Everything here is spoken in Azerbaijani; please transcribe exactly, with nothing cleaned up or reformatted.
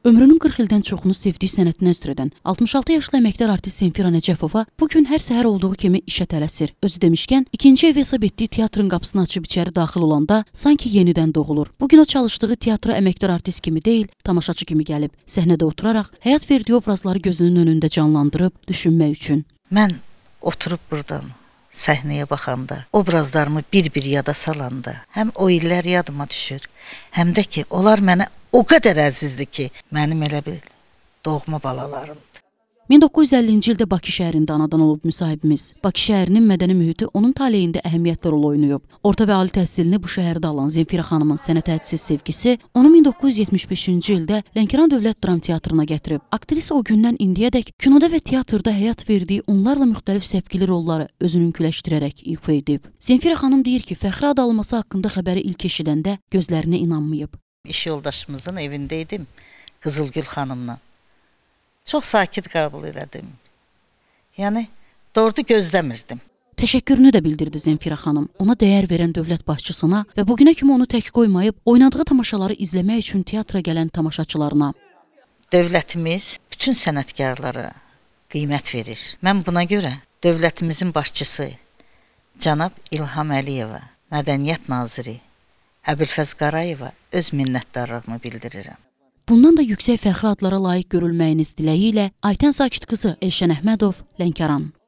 Ömrünün qırx ildən çoxunu sevdiyi sənətinə əsr edən altmış altı yaşlı əməkdar artist Zemfira Nəcəfova bugün hər səhər olduğu kimi işə tələsir. Özü demişkən, ikinci ev hesab etdiyi teatrın qapısını açıb içəri daxil olanda sanki yenidən doğulur. Bugün o çalışdığı teatra əməkdar artist kimi deyil, tamaşaçı kimi gəlib. Səhnədə oturaraq həyat verdiyi obrazları gözünün önündə canlandırıb düşünmək üçün. Mən oturub buradan səhnəyə baxanda, obrazlarımı bir-bir yada salanda, həm o illər yadıma düşür, həm də ki, onlar mənə o qədər əzizdir ki, mənim elə bir doğma balalarımdır. min doqquz yüz əllinci ildə Bakı şəhərində anadan olub müsahibimiz. Bakı şəhərinin mədəni mühiti onun taleyində əhəmiyyətli rol oynayıb. Orta və ali təhsilini bu şəhərdə alan Zemfira xanımın sənətə hədsiz sevgisi onu min doqquz yüz yetmiş beşinci ildə Lənkəran Dövlət Dram Teatrına gətirib. Aktrisa o gündən indiyədək kinoda və teatrda həyat verdiyi onlarla müxtəlif səvqili rolları özününküləşdirərək ifa edib. Zemfira xanım deyir ki, fəxri ad alması haqqında xəbəri ilk eşidəndə gözlərinə inanmayıb. İş yoldaşımızın evindeydim, Qızılgül xanımla. Çox sakit qəbul elədim. Yəni, doğru gözləmirdim. Təşəkkürünü də bildirdi Zemfira xanım. Ona dəyər verən dövlət başçısına və bugünə kimi onu tək qoymayıb, oynadığı tamaşaları izləmək üçün teatra gələn tamaşaçılarına. Dövlətimiz bütün sənətkarlara qiymət verir. Mən buna görə dövlətimizin başçısı cənab İlham Əliyeva, Mədəniyyət naziri Əbülfəz Qarayeva öz minnətdarlığımı bildirirəm. Bundan da yüksək fəxri adlara layiq görülməyiniz diləyi ilə Aytən Sakit qızı Elşən Əhmədov, Lənkəran.